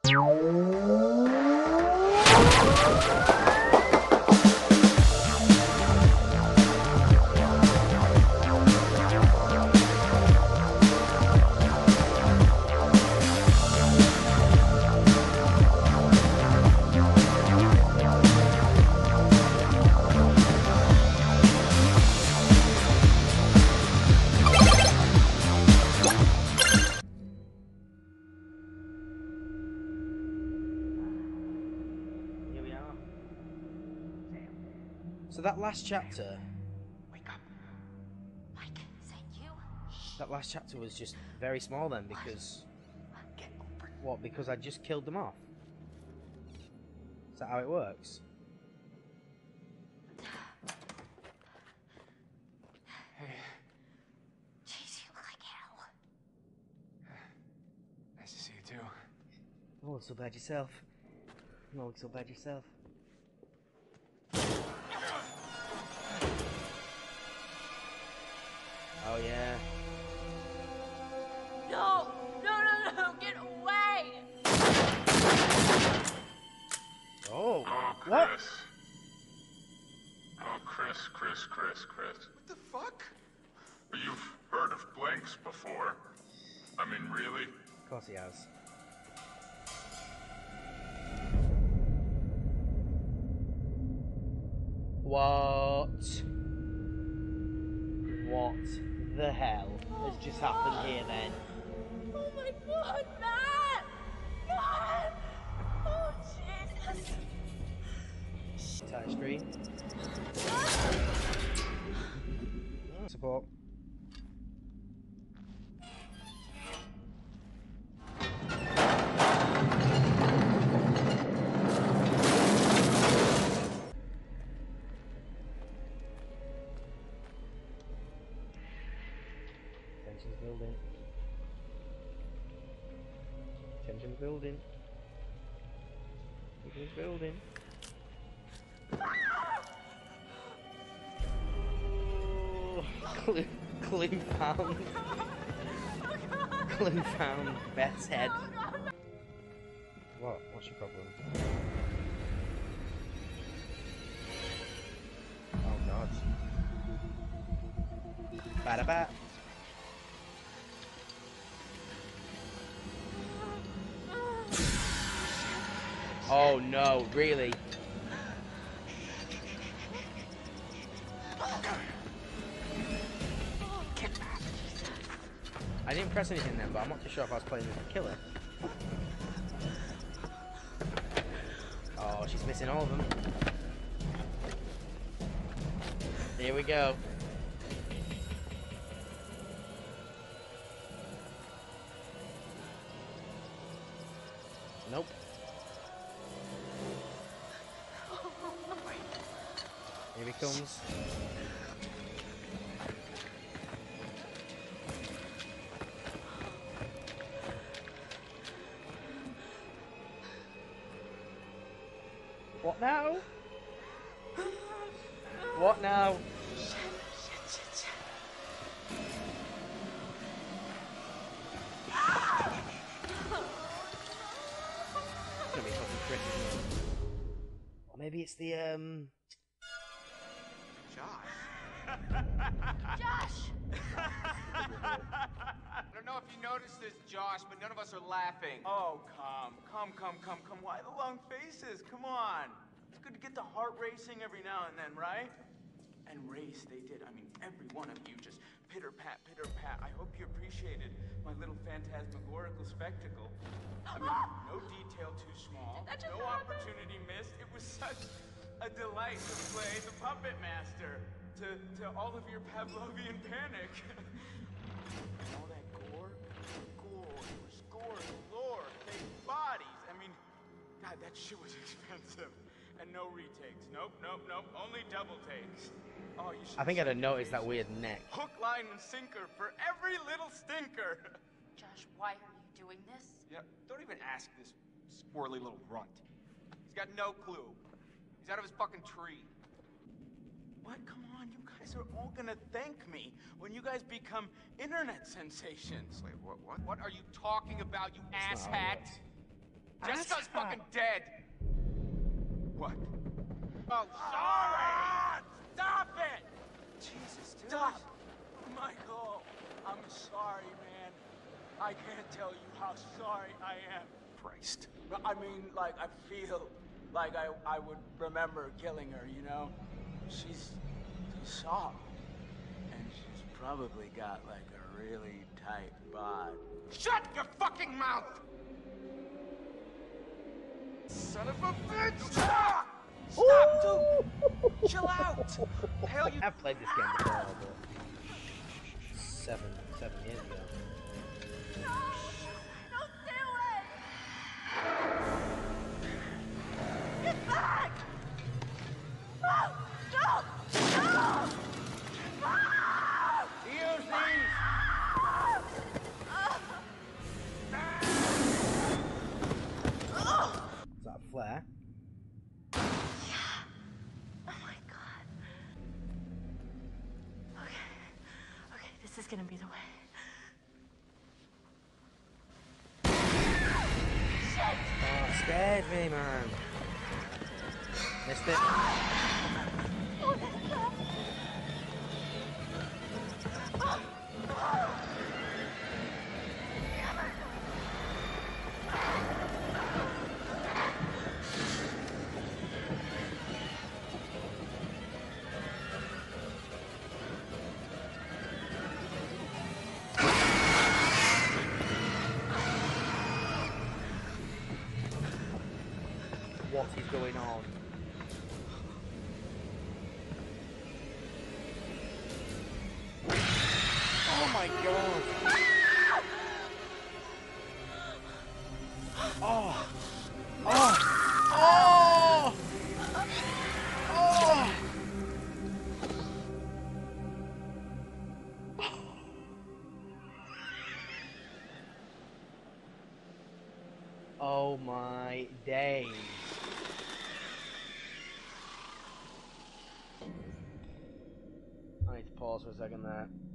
So that last chapter... Wake up. Mike, is that you? That last chapter was just very small then, because... Get over. What, because I just killed them off? Is that how it works? Hey. Jeez, you look like hell. Nice to see you too. Oh, so bad yourself. Oh, so bad yourself. Oh yeah. No! No! Get away! Oh, Chris. what? Oh, Chris. What the fuck? You've heard of blanks before. I mean, really? Of course he has. What? What the hell has just happened here then? Oh my god, Matt! Matt! Oh, Jesus! Touch screen. Support. Tension's building. Tension's building. Tension's building. Clue found. Clue found Beth's head. What? What's your problem? Oh god. Ba-da-ba. Oh no, really? I didn't press anything then, but I'm not too sure if I was playing with the killer. Oh, she's missing all of them. Here we go. Nope. Here he comes. What now? What now? Shit. It's gonna be fucking tricky, isn't it? Or maybe it's the Josh. Josh! I don't know if you noticed this, Josh, but none of us are laughing. Oh, come. Why the long faces? Come on. It's good to get the heart racing every now and then, right? And race, they did. I mean, every one of you just pitter-pat. I hope you appreciated my little phantasmagorical spectacle. I mean, no detail too small, no opportunity missed. It was such a delight to play the puppet master to all of your Pavlovian panic. And all that gore, it was gore galore, fake bodies. I mean, God, that shit was expensive. And no retakes. Nope. Only double takes. Oh, you should. I think I'd have noticed that weird neck. Hook, line, and sinker for every little stinker. Josh, why are you doing this? Yeah, don't even ask this squirrely little runt. He's got no clue. He's out of his fucking tree. What? Come on, you guys are all gonna thank me when you guys become internet sensations. Wait, what? What are you talking about, you That's not how it asshat? works. Jessica's fucking dead. What? Oh, Ah, stop it! Jesus, dude. Stop! Michael, I'm sorry, man. I can't tell you how sorry I am. Christ. I mean, like, I feel like I would remember killing her, you know? She's soft. And she's probably got, like, a really tight bod. Shut your fucking mouth! Son of a bitch! Stop! Stop, dude! Chill out! The hell you... I've played this game before, but 7 years ago. No! Don't do it! Get back! No! No! No! Use these! Is that a flare? Oh my god. Okay, this is gonna be the way. Oh, it scared me, man. Missed it. What is that? What is going on? Oh my god! Oh! Oh! Oh! Oh! Oh my days. I need to pause for a second there.